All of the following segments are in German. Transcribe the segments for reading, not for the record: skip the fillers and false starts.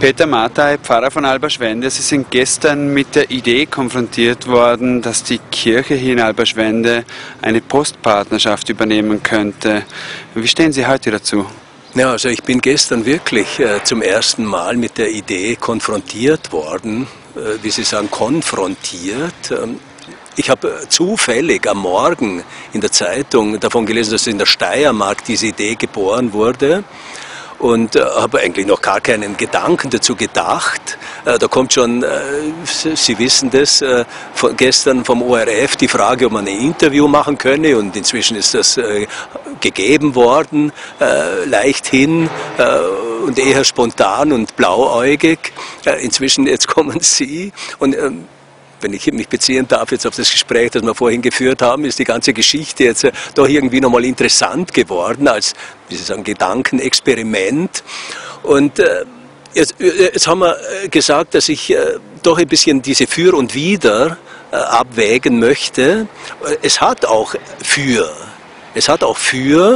Peter Martey, Pfarrer von Alberschwende, Sie sind gestern mit der Idee konfrontiert worden, dass die Kirche hier in Alberschwende eine Postpartnerschaft übernehmen könnte. Wie stehen Sie heute dazu? Ja, also ich bin gestern wirklich zum ersten Mal mit der Idee konfrontiert worden, wie Sie sagen, konfrontiert. Ich habe zufällig am Morgen in der Zeitung davon gelesen, dass in der Steiermark diese Idee geboren wurde. Und habe eigentlich noch gar keinen Gedanken dazu gedacht. Da kommt schon, Sie wissen das, gestern vom ORF die Frage, ob man ein Interview machen könne. Und inzwischen ist das gegeben worden, leichthin und eher spontan und blauäugig. Inzwischen, jetzt kommen Sie und wenn ich mich beziehen darf jetzt auf das Gespräch, das wir vorhin geführt haben, ist die ganze Geschichte jetzt doch irgendwie nochmal interessant geworden als, wie Sie sagen, Gedankenexperiment. Und jetzt haben wir gesagt, dass ich doch ein bisschen diese Für und Wider abwägen möchte. Es hat auch für,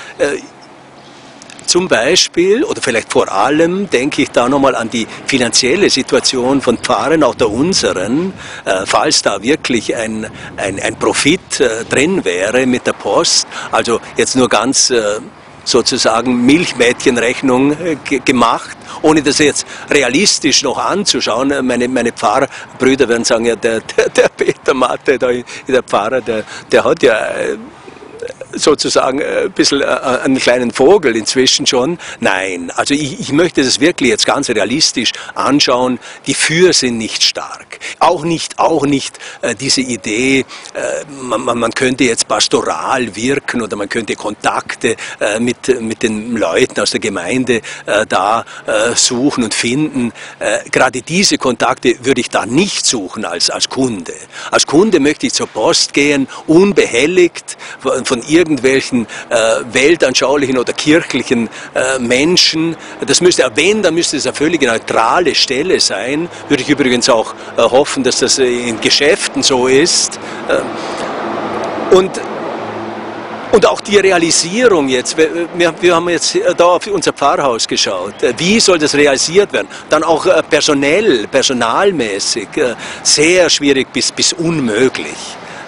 zum Beispiel, oder vielleicht vor allem, denke ich da nochmal an die finanzielle Situation von Pfarrern, auch der unseren, falls da wirklich ein Profit drin wäre mit der Post. Also jetzt nur ganz sozusagen Milchmädchenrechnung gemacht, ohne das jetzt realistisch noch anzuschauen. Meine Pfarrbrüder werden sagen, ja, der Peter Martey, der Pfarrer, der hat ja sozusagen ein bisschen einen kleinen Vogel inzwischen schon. Nein, also ich möchte das wirklich jetzt ganz realistisch anschauen. Die Für sind nicht stark. Auch nicht diese Idee, man könnte jetzt pastoral wirken oder man könnte Kontakte mit den Leuten aus der Gemeinde da suchen und finden. Gerade diese Kontakte würde ich da nicht suchen als Kunde. Als Kunde möchte ich zur Post gehen, unbehelligt von irgendwelchen weltanschaulichen oder kirchlichen Menschen. Das müsste, wenn, dann müsste es eine völlig neutrale Stelle sein. Würde ich übrigens auch hoffen, dass das in Geschäften so ist. Und auch die Realisierung jetzt, wir haben jetzt da auf unser Pfarrhaus geschaut, wie soll das realisiert werden? Dann auch personalmäßig, sehr schwierig bis unmöglich.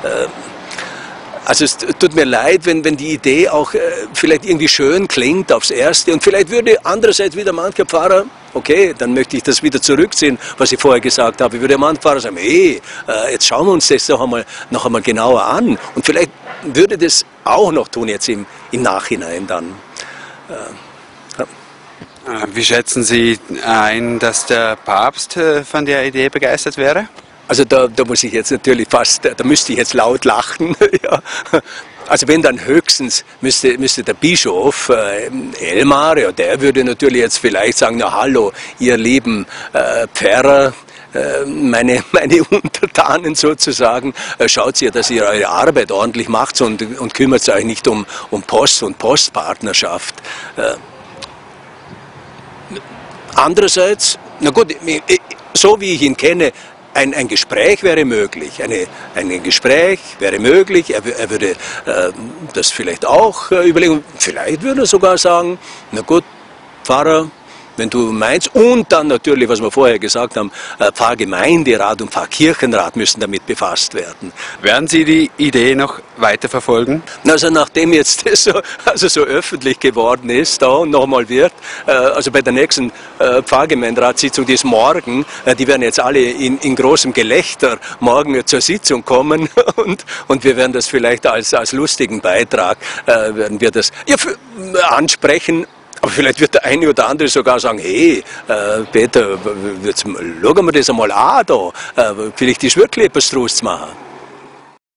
Also es tut mir leid, wenn die Idee auch vielleicht irgendwie schön klingt aufs Erste und vielleicht würde andererseits wieder mancher Pfarrer, okay, dann möchte ich das wieder zurückziehen, was ich vorher gesagt habe, würde mancher Pfarrer sagen, hey, jetzt schauen wir uns das noch einmal genauer an und vielleicht würde das auch noch tun jetzt im Nachhinein dann. Wie schätzen Sie ein, dass der Papst von der Idee begeistert wäre? Also da muss ich jetzt natürlich da müsste ich jetzt laut lachen. Ja. Also wenn dann höchstens müsste der Bischof Elmar, ja, der würde natürlich jetzt vielleicht sagen, na hallo, ihr lieben Pfarrer, meine Untertanen sozusagen, schaut ihr, dass ihr eure Arbeit ordentlich macht und kümmert euch nicht um Post und Postpartnerschaft. Andererseits, na gut, so wie ich ihn kenne, ein Gespräch wäre möglich, ein Gespräch wäre möglich, er würde das vielleicht auch überlegen, vielleicht würde er sogar sagen, na gut, Pfarrer, wenn du meinst, und dann natürlich, was wir vorher gesagt haben, Pfarrgemeinderat und Pfarrkirchenrat müssen damit befasst werden. Werden Sie die Idee noch weiter verfolgen? Also nachdem jetzt das so öffentlich geworden ist da und nochmal wird, also bei der nächsten Pfarrgemeinderatssitzung, die ist morgen, die werden jetzt alle in großem Gelächter morgen zur Sitzung kommen und wir werden das vielleicht als lustigen Beitrag, werden wir das ansprechen. Aber vielleicht wird der eine oder andere sogar sagen, hey, Peter, schauen wir das einmal an da, vielleicht ist wirklich etwas draus zu machen.